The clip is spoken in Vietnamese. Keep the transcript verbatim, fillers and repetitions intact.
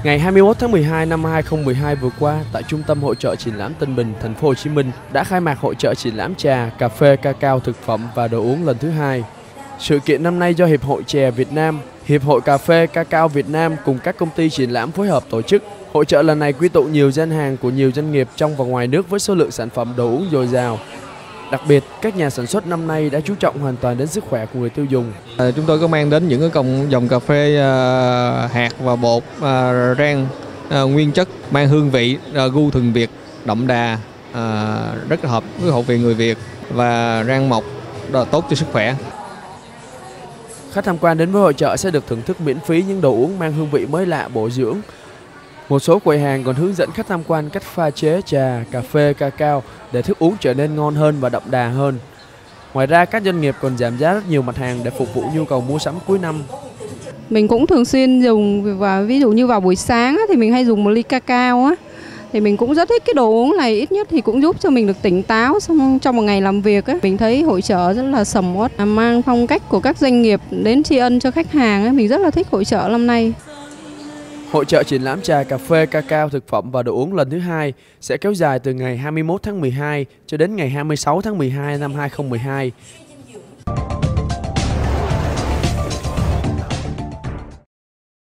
Ngày hai mươi mốt tháng mười hai năm hai nghìn không trăm mười hai vừa qua, tại Trung tâm Hội chợ Triển lãm Tân Bình, thành phố Hồ Chí Minh đã khai mạc hội chợ triển lãm trà, cà phê, cacao, thực phẩm và đồ uống lần thứ hai. Sự kiện năm nay do Hiệp hội Chè Việt Nam, Hiệp hội Cà phê Cacao Việt Nam cùng các công ty triển lãm phối hợp tổ chức. Hội chợ lần này quy tụ nhiều gian hàng của nhiều doanh nghiệp trong và ngoài nước với số lượng sản phẩm đồ uống dồi dào. Đặc biệt, các nhà sản xuất năm nay đã chú trọng hoàn toàn đến sức khỏe của người tiêu dùng. À, chúng tôi có mang đến những cái dòng, dòng cà phê à, hạt và bột à, rang à, nguyên chất mang hương vị à, gu thuần Việt đậm đà, à, rất hợp với khẩu vị người Việt và rang mọc tốt cho sức khỏe. Khách tham quan đến với hội chợ sẽ được thưởng thức miễn phí những đồ uống mang hương vị mới lạ bổ dưỡng. Một số quầy hàng còn hướng dẫn khách tham quan cách pha chế trà, cà phê, cacao để thức uống trở nên ngon hơn và đậm đà hơn. Ngoài ra, các doanh nghiệp còn giảm giá rất nhiều mặt hàng để phục vụ nhu cầu mua sắm cuối năm. Mình cũng thường xuyên dùng, và ví dụ như vào buổi sáng thì mình hay dùng một ly cacao á, thì mình cũng rất thích cái đồ uống này, ít nhất thì cũng giúp cho mình được tỉnh táo xong trong một ngày làm việc á. Mình thấy hội chợ rất là sầm uất, mang phong cách của các doanh nghiệp đến tri ân cho khách hàng á. Mình rất là thích hội chợ năm nay. Hội chợ triển lãm trà, cà phê, cacao, thực phẩm và đồ uống lần thứ hai sẽ kéo dài từ ngày hai mươi mốt tháng mười hai cho đến ngày hai mươi sáu tháng mười hai năm hai nghìn không trăm mười hai